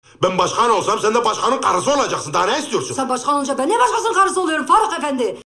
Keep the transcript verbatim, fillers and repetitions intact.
Ben başkan olsam sen de başkanın karısı olacaksın. Daha ne istiyorsun? Sen başkan olunca ben ne başkasının karısı oluyorum Faruk Efendi?